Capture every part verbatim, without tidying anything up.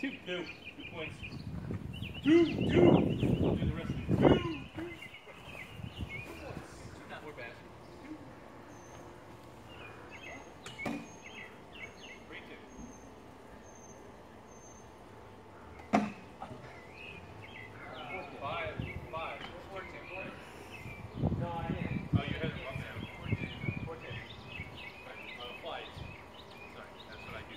Two. Two. Two points. Two. Two. I'll do the rest of it. Two. Two. Not more bad. Three, two. Five. Five. Fourteen. No, I didn't. Oh, you hit it. I'm down. Fourteen. Fourteen. Right. On a flight. Sorry, that's what I do.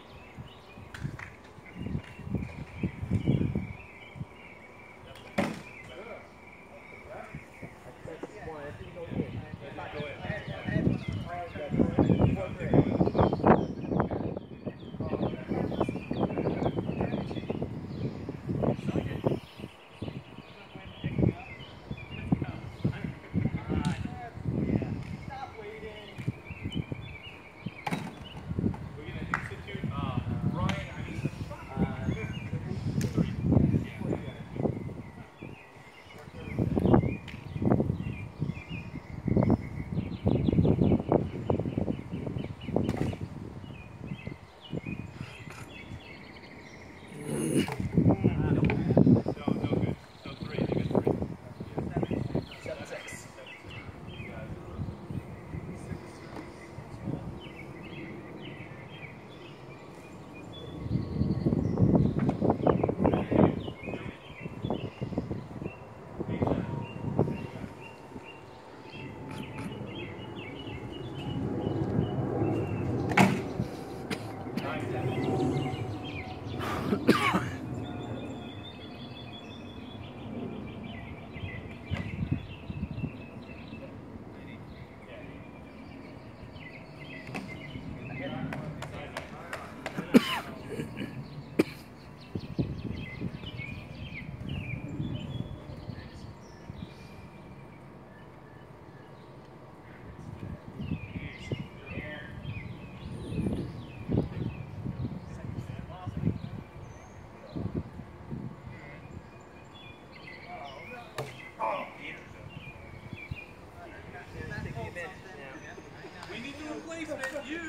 We need to replace it, you!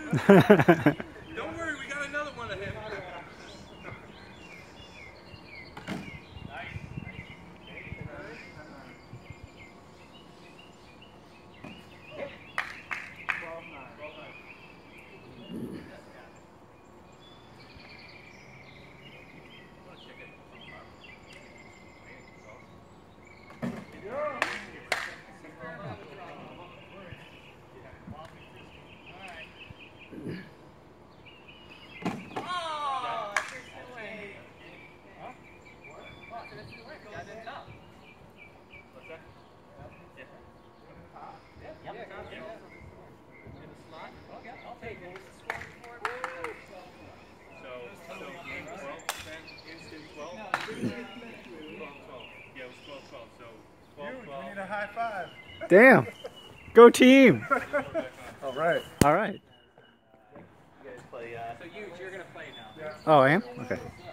Don't worry, we got another one ahead. We need a high five. Damn. Go team. All right. All right. You guys play, uh, so you, you're going to play now. Oh, I am? Okay.